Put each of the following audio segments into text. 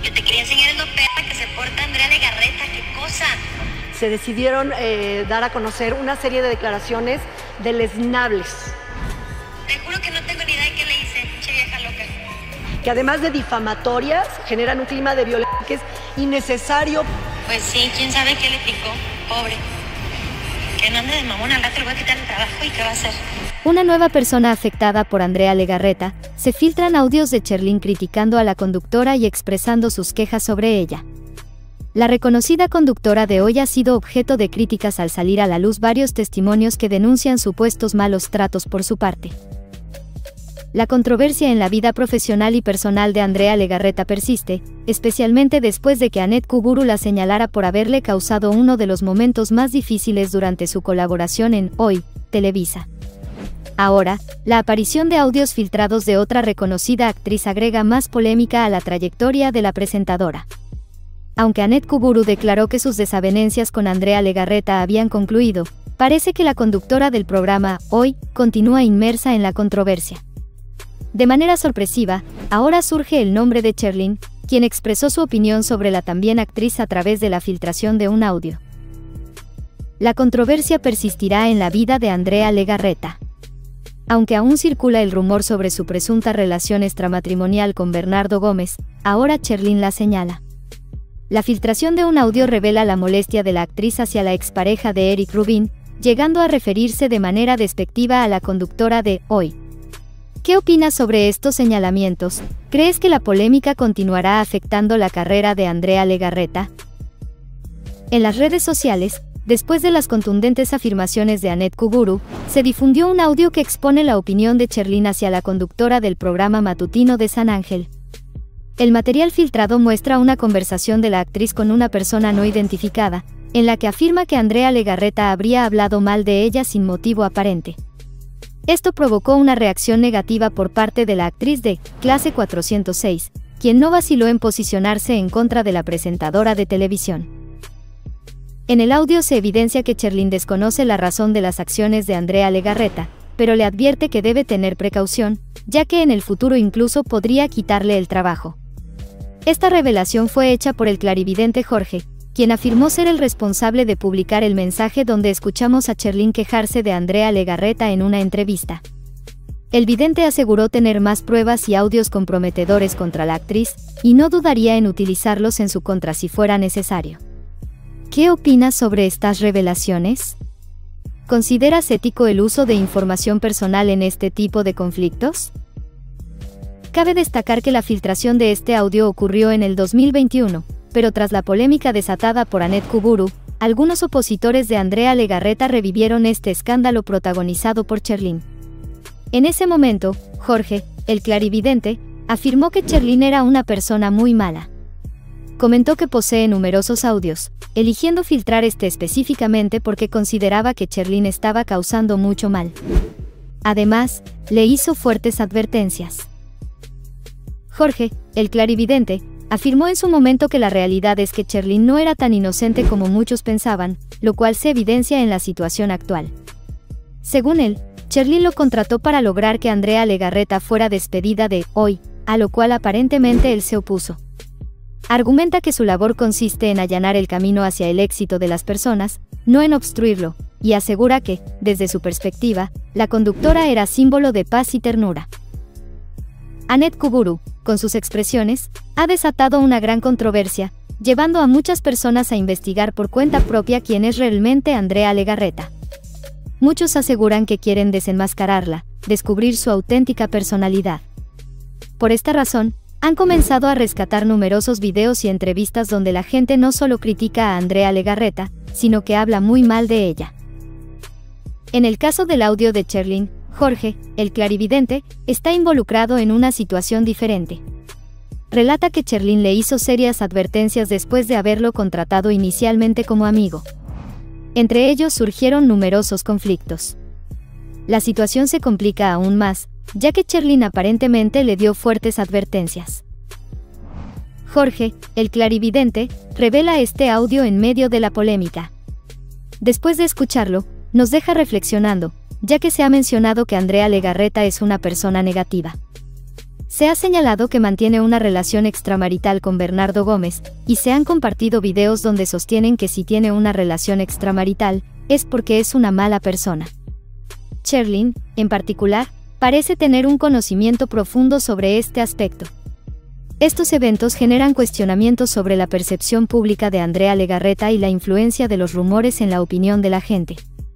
Lo que te quería enseñar es lo perra que se porta Andrea Legarreta, qué cosa. Se decidieron dar a conocer una serie de declaraciones deleznables. Te juro que no tengo ni idea de qué le hice, pinche vieja loca. Que además de difamatorias, generan un clima de violencia que es innecesario. Pues sí, quién sabe qué le picó, pobre. Que no ande de mamón, al rato le voy a quitar el trabajo y qué va a hacer. Una nueva persona afectada por Andrea Legarreta, se filtran audios de Cherlyn criticando a la conductora y expresando sus quejas sobre ella. La reconocida conductora de hoy ha sido objeto de críticas al salir a la luz varios testimonios que denuncian supuestos malos tratos por su parte. La controversia en la vida profesional y personal de Andrea Legarreta persiste, especialmente después de que Annette Kuburu la señalara por haberle causado uno de los momentos más difíciles durante su colaboración en Hoy, Televisa. Ahora, la aparición de audios filtrados de otra reconocida actriz agrega más polémica a la trayectoria de la presentadora. Aunque Annette Kuburu declaró que sus desavenencias con Andrea Legarreta habían concluido, parece que la conductora del programa Hoy continúa inmersa en la controversia. De manera sorpresiva, ahora surge el nombre de Cherlyn, quien expresó su opinión sobre la también actriz a través de la filtración de un audio. La controversia persistirá en la vida de Andrea Legarreta. Aunque aún circula el rumor sobre su presunta relación extramatrimonial con Bernardo Gómez, ahora Cherlyn la señala. La filtración de un audio revela la molestia de la actriz hacia la expareja de Eric Rubin, llegando a referirse de manera despectiva a la conductora de Hoy. ¿Qué opinas sobre estos señalamientos? ¿Crees que la polémica continuará afectando la carrera de Andrea Legarreta? En las redes sociales, después de las contundentes afirmaciones de Annette Kuburu, se difundió un audio que expone la opinión de Cherlyn hacia la conductora del programa matutino de San Ángel. El material filtrado muestra una conversación de la actriz con una persona no identificada, en la que afirma que Andrea Legarreta habría hablado mal de ella sin motivo aparente. Esto provocó una reacción negativa por parte de la actriz de Clase 406, quien no vaciló en posicionarse en contra de la presentadora de televisión. En el audio se evidencia que Cherlyn desconoce la razón de las acciones de Andrea Legarreta, pero le advierte que debe tener precaución, ya que en el futuro incluso podría quitarle el trabajo. Esta revelación fue hecha por el clarividente Jorge, quien afirmó ser el responsable de publicar el mensaje donde escuchamos a Cherlyn quejarse de Andrea Legarreta en una entrevista. El vidente aseguró tener más pruebas y audios comprometedores contra la actriz, y no dudaría en utilizarlos en su contra si fuera necesario. ¿Qué opinas sobre estas revelaciones? ¿Consideras ético el uso de información personal en este tipo de conflictos? Cabe destacar que la filtración de este audio ocurrió en el 2021, pero tras la polémica desatada por Annette Kuburu, algunos opositores de Andrea Legarreta revivieron este escándalo protagonizado por Cherlyn. En ese momento, Jorge, el clarividente, afirmó que Cherlyn era una persona muy mala. Comentó que posee numerosos audios, eligiendo filtrar este específicamente porque consideraba que Cherlyn estaba causando mucho mal. Además, le hizo fuertes advertencias. Jorge, el clarividente, afirmó en su momento que la realidad es que Cherlyn no era tan inocente como muchos pensaban, lo cual se evidencia en la situación actual. Según él, Cherlyn lo contrató para lograr que Andrea Legarreta fuera despedida de Hoy, a lo cual aparentemente él se opuso. Argumenta que su labor consiste en allanar el camino hacia el éxito de las personas, no en obstruirlo, y asegura que, desde su perspectiva, la conductora era símbolo de paz y ternura. Annette Kuburu, con sus expresiones, ha desatado una gran controversia, llevando a muchas personas a investigar por cuenta propia quién es realmente Andrea Legarreta. Muchos aseguran que quieren desenmascararla, descubrir su auténtica personalidad. Por esta razón, han comenzado a rescatar numerosos videos y entrevistas donde la gente no solo critica a Andrea Legarreta, sino que habla muy mal de ella. En el caso del audio de Cherlyn, Jorge, el clarividente, está involucrado en una situación diferente. Relata que Cherlyn le hizo serias advertencias después de haberlo contratado inicialmente como amigo. Entre ellos surgieron numerosos conflictos. La situación se complica aún más, ya que Cherlyn aparentemente le dio fuertes advertencias. Jorge, el clarividente, revela este audio en medio de la polémica. Después de escucharlo, nos deja reflexionando, ya que se ha mencionado que Andrea Legarreta es una persona negativa. Se ha señalado que mantiene una relación extramarital con Bernardo Gómez, y se han compartido videos donde sostienen que si tiene una relación extramarital, es porque es una mala persona. Cherlyn, en particular, parece tener un conocimiento profundo sobre este aspecto. Estos eventos generan cuestionamientos sobre la percepción pública de Andrea Legarreta y la influencia de los rumores en la opinión de la gente.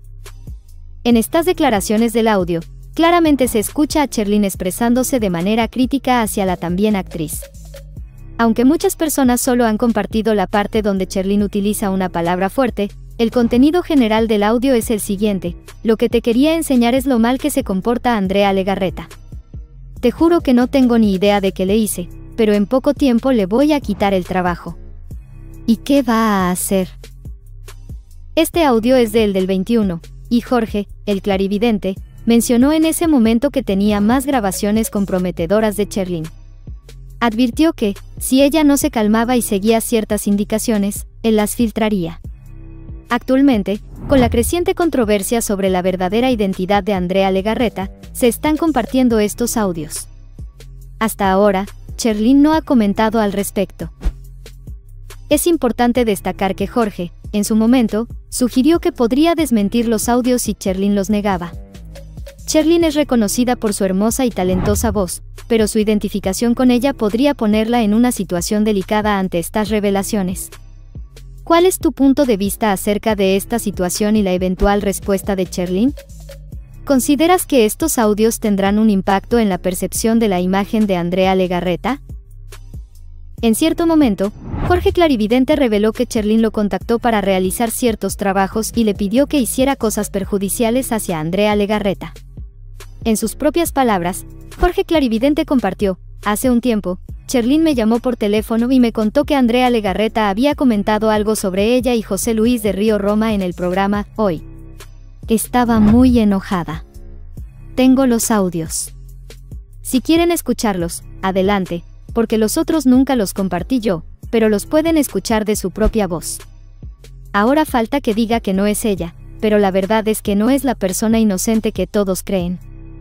En estas declaraciones del audio, claramente se escucha a Cherlyn expresándose de manera crítica hacia la también actriz. Aunque muchas personas solo han compartido la parte donde Cherlyn utiliza una palabra fuerte, el contenido general del audio es el siguiente: lo que te quería enseñar es lo mal que se comporta Andrea Legarreta. Te juro que no tengo ni idea de qué le hice, pero en poco tiempo le voy a quitar el trabajo. ¿Y qué va a hacer? Este audio es del 21, y Jorge, el clarividente, mencionó en ese momento que tenía más grabaciones comprometedoras de Cherlyn. Advirtió que, si ella no se calmaba y seguía ciertas indicaciones, él las filtraría. Actualmente, con la creciente controversia sobre la verdadera identidad de Andrea Legarreta, se están compartiendo estos audios. Hasta ahora, Cherlyn no ha comentado al respecto. Es importante destacar que Jorge, en su momento, sugirió que podría desmentir los audios si Cherlyn los negaba. Cherlyn es reconocida por su hermosa y talentosa voz, pero su identificación con ella podría ponerla en una situación delicada ante estas revelaciones. ¿Cuál es tu punto de vista acerca de esta situación y la eventual respuesta de Cherlyn? ¿Consideras que estos audios tendrán un impacto en la percepción de la imagen de Andrea Legarreta? En cierto momento, Jorge Clarividente reveló que Cherlyn lo contactó para realizar ciertos trabajos y le pidió que hiciera cosas perjudiciales hacia Andrea Legarreta. En sus propias palabras, Jorge Clarividente compartió: hace un tiempo, Cherlyn me llamó por teléfono y me contó que Andrea Legarreta había comentado algo sobre ella y José Luis de Río Roma en el programa Hoy. Estaba muy enojada. Tengo los audios. Si quieren escucharlos, adelante, porque los otros nunca los compartí yo, pero los pueden escuchar de su propia voz. Ahora falta que diga que no es ella, pero la verdad es que no es la persona inocente que todos creen.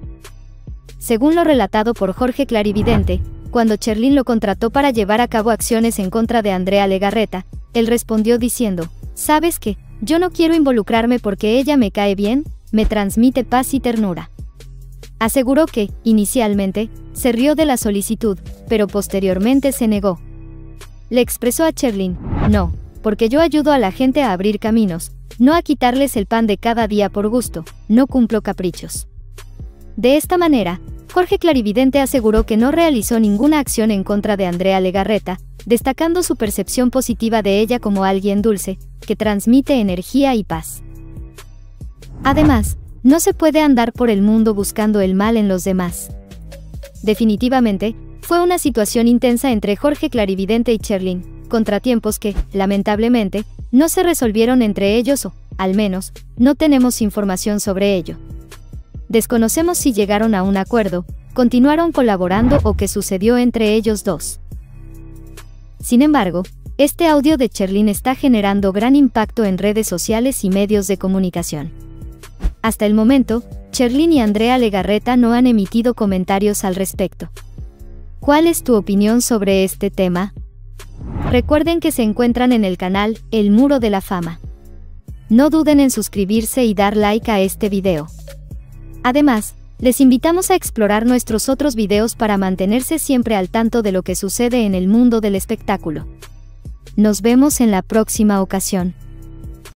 Según lo relatado por Jorge Clarividente, cuando Cherlyn lo contrató para llevar a cabo acciones en contra de Andrea Legarreta, él respondió diciendo: ¿sabes qué? Yo no quiero involucrarme porque ella me cae bien, me transmite paz y ternura. Aseguró que, inicialmente, se rió de la solicitud, pero posteriormente se negó. Le expresó a Cherlyn: no, porque yo ayudo a la gente a abrir caminos, no a quitarles el pan de cada día por gusto, no cumplo caprichos. De esta manera, Jorge Clarividente aseguró que no realizó ninguna acción en contra de Andrea Legarreta, destacando su percepción positiva de ella como alguien dulce, que transmite energía y paz. Además, no se puede andar por el mundo buscando el mal en los demás. Definitivamente, fue una situación intensa entre Jorge Clarividente y Cherlyn, contratiempos que, lamentablemente, no se resolvieron entre ellos o, al menos, no tenemos información sobre ello. Desconocemos si llegaron a un acuerdo, continuaron colaborando o qué sucedió entre ellos dos. Sin embargo, este audio de Cherlyn está generando gran impacto en redes sociales y medios de comunicación. Hasta el momento, Cherlyn y Andrea Legarreta no han emitido comentarios al respecto. ¿Cuál es tu opinión sobre este tema? Recuerden que se encuentran en el canal El Muro de la Fama. No duden en suscribirse y dar like a este video. Además, les invitamos a explorar nuestros otros videos para mantenerse siempre al tanto de lo que sucede en el mundo del espectáculo. Nos vemos en la próxima ocasión.